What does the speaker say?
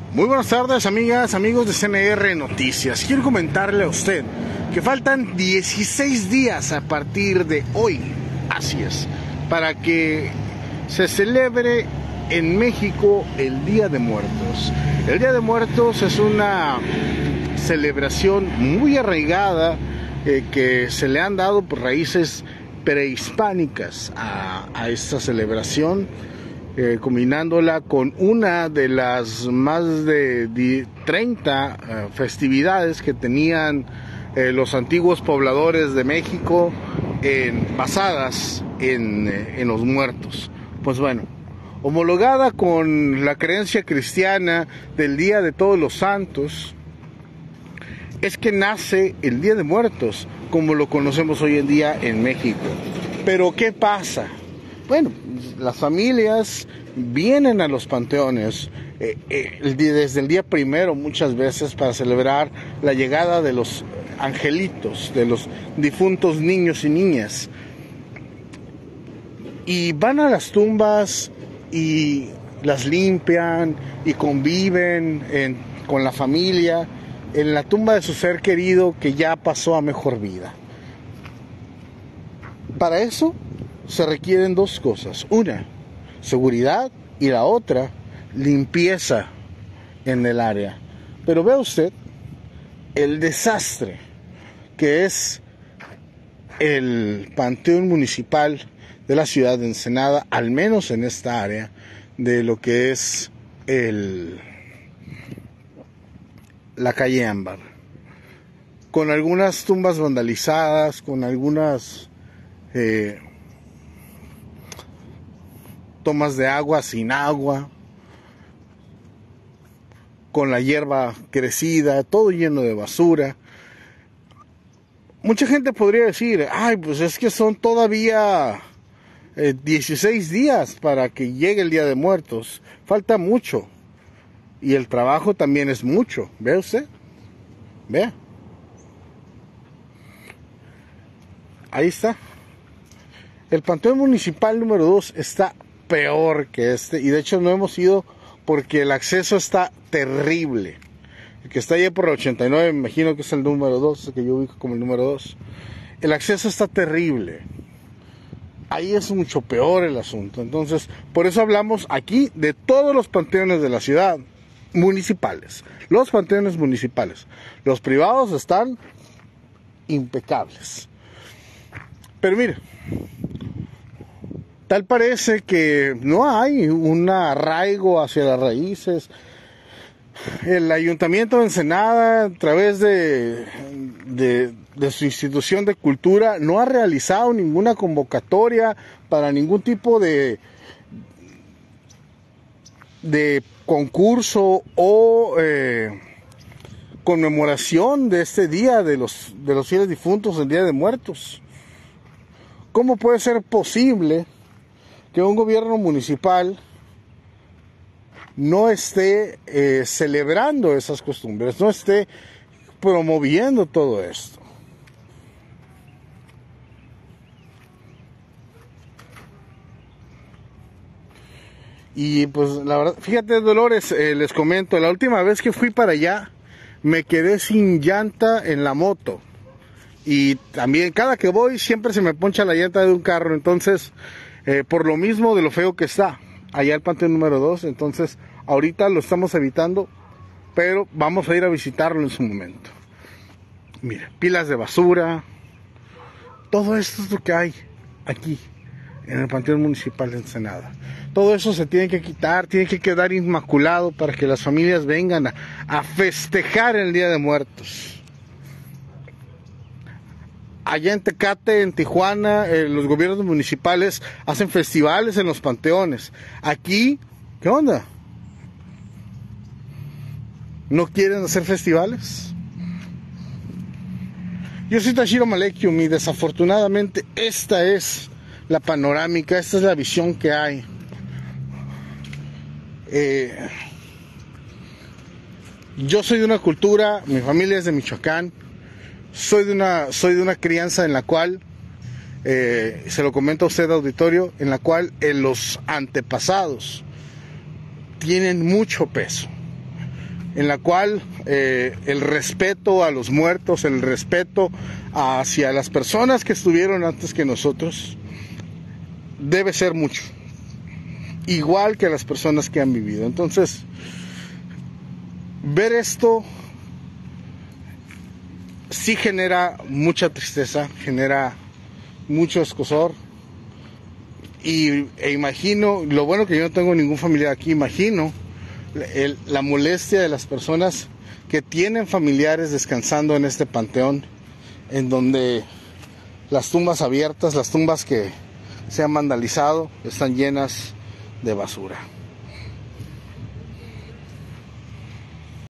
Muy buenas tardes, amigas, amigos de CNR Noticias. Quiero comentarle a usted que faltan 16 días a partir de hoy, así es, para que se celebre en México el Día de Muertos. El Día de Muertos es una celebración muy arraigada que se le han dado por raíces prehispánicas a esta celebración, combinándola con una de las más de 30 festividades que tenían los antiguos pobladores de México basadas en los muertos. Pues bueno, homologada con la creencia cristiana del Día de Todos los Santos, es que nace el Día de Muertos como lo conocemos hoy en día en México. Pero ¿qué pasa? Bueno, las familias vienen a los panteones desde el día primero muchas veces para celebrar la llegada de los angelitos, de los difuntos niños y niñas. Y van a las tumbas y las limpian y conviven con la familia en la tumba de su ser querido que ya pasó a mejor vida. Para eso se requieren dos cosas: una, seguridad, y la otra, limpieza en el área. Pero vea usted el desastre que es el Panteón Municipal de la ciudad de Ensenada, al menos en esta área de lo que es la calle Ámbar, con algunas tumbas vandalizadas, con algunas tomas de agua sin agua, con la hierba crecida, todo lleno de basura. Mucha gente podría decir, ay, pues es que son todavía 16 días para que llegue el Día de Muertos, falta mucho, y el trabajo también es mucho. ¿Ve usted? Vea, ahí está. El Panteón Municipal número 2 está peor que este, y de hecho no hemos ido porque el acceso está terrible. El que está allá por el 89, me imagino que es el número 2, el que yo ubico como el número 2. El acceso está terrible. Ahí es mucho peor el asunto. Entonces, por eso hablamos aquí de todos los panteones de la ciudad municipales. Los panteones municipales. Los privados están impecables. Pero mire, tal parece que no hay un arraigo hacia las raíces. El Ayuntamiento de Ensenada, a través de su institución de cultura, no ha realizado ninguna convocatoria para ningún tipo de concurso o conmemoración de este día de los fieles difuntos, el Día de Muertos. ¿Cómo puede ser posible que un gobierno municipal no esté celebrando esas costumbres, no esté promoviendo todo esto? Y pues la verdad, fíjate, Dolores, les comento, la última vez que fui para allá me quedé sin llanta en la moto. Y también cada que voy siempre se me poncha la llanta de un carro. Entonces, por lo mismo de lo feo que está allá el Panteón número 2, entonces ahorita lo estamos evitando, pero vamos a ir a visitarlo en su momento. Mira, pilas de basura, todo esto es lo que hay aquí en el Panteón Municipal de Ensenada. Todo eso se tiene que quitar, tiene que quedar inmaculado para que las familias vengan a festejar el Día de Muertos. Allá en Tecate, en Tijuana, los gobiernos municipales hacen festivales en los panteones. Aquí, ¿qué onda? ¿No quieren hacer festivales? Yo soy Tashiro Malekium y desafortunadamente esta es la panorámica, esta es la visión que hay. Yo soy de una cultura, mi familia es de Michoacán. Soy de una crianza en la cual, se lo comento a usted, auditorio, en la cual los antepasados tienen mucho peso. en la cual el respeto a los muertos, el respeto hacia las personas que estuvieron antes que nosotros, debe ser mucho, igual que las personas que han vivido. Entonces, ver esto sí genera mucha tristeza, genera mucho escozor, e imagino, lo bueno que yo no tengo ningún familiar aquí, imagino la molestia de las personas que tienen familiares descansando en este panteón, en donde las tumbas abiertas, las tumbas que se han vandalizado, están llenas de basura.